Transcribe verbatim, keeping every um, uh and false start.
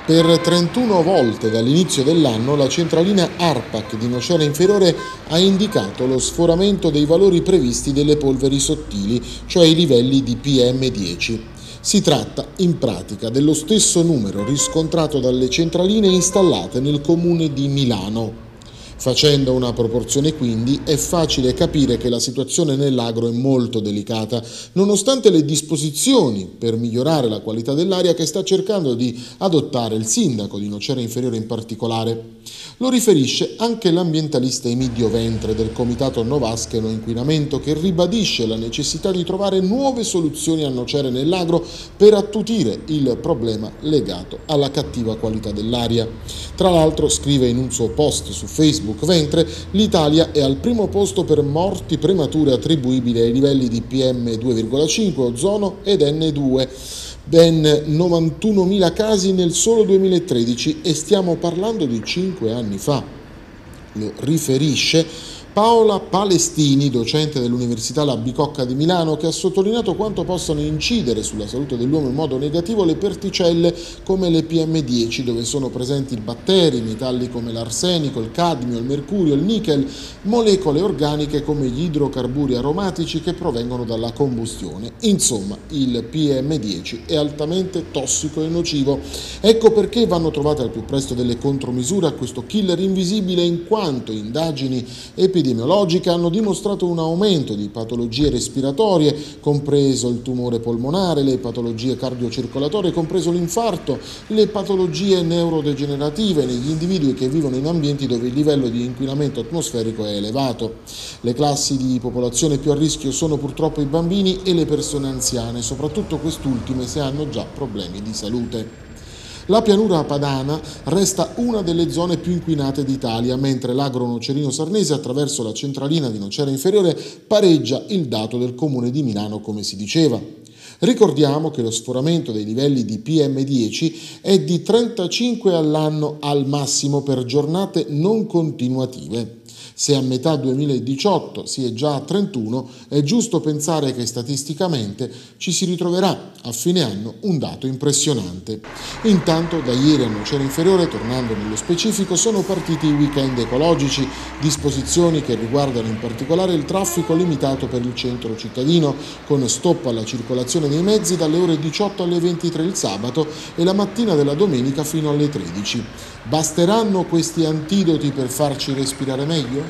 Per trentuno volte dall'inizio dell'anno la centralina ARPAC di Nocera Inferiore ha indicato lo sforamento dei valori previsti delle polveri sottili, cioè i livelli di P M dieci. Si tratta in pratica dello stesso numero riscontrato dalle centraline installate nel comune di Milano. Facendo una proporzione quindi è facile capire che la situazione nell'agro è molto delicata, nonostante le disposizioni per migliorare la qualità dell'aria che sta cercando di adottare il sindaco di Nocera Inferiore in particolare. Lo riferisce anche l'ambientalista Emidio Ventre del comitato Novascheno Inquinamento, che ribadisce la necessità di trovare nuove soluzioni a Nocera e nell'agro per attutire il problema legato alla cattiva qualità dell'aria. Tra l'altro, scrive in un suo post su Facebook Ventre, l'Italia è al primo posto per morti premature attribuibili ai livelli di P M due virgola cinque, ozono ed N due. Ben novantunomila casi nel solo duemilatredici, e stiamo parlando di cinque anni fa. Lo riferisce Paola Palestini, docente dell'Università La Bicocca di Milano, che ha sottolineato quanto possano incidere sulla salute dell'uomo in modo negativo le particelle come le P M dieci, dove sono presenti batteri, metalli come l'arsenico, il cadmio, il mercurio, il nichel, molecole organiche come gli idrocarburi aromatici che provengono dalla combustione. Insomma, il P M dieci è altamente tossico e nocivo. Ecco perché vanno trovate al più presto delle contromisure a questo killer invisibile, in quanto indagini epidemiologiche epidemiologiche hanno dimostrato un aumento di patologie respiratorie, compreso il tumore polmonare, le patologie cardiocircolatorie, compreso l'infarto, le patologie neurodegenerative negli individui che vivono in ambienti dove il livello di inquinamento atmosferico è elevato. Le classi di popolazione più a rischio sono purtroppo i bambini e le persone anziane, soprattutto quest'ultime se hanno già problemi di salute. La pianura padana resta una delle zone più inquinate d'Italia, mentre l'agro nocerino sarnese, attraverso la centralina di Nocera Inferiore, pareggia il dato del comune di Milano, come si diceva. Ricordiamo che lo sforamento dei livelli di P M dieci è di trentacinque all'anno al massimo per giornate non continuative. Se a metà duemiladiciotto si è già a trentuno, è giusto pensare che statisticamente ci si ritroverà a fine anno un dato impressionante. Intanto da ieri a Nocera Inferiore, tornando nello specifico, sono partiti i weekend ecologici, disposizioni che riguardano in particolare il traffico limitato per il centro cittadino, con stop alla circolazione dei mezzi dalle ore diciotto alle ventitré il sabato e la mattina della domenica fino alle tredici. Basteranno questi antidoti per farci respirare meglio?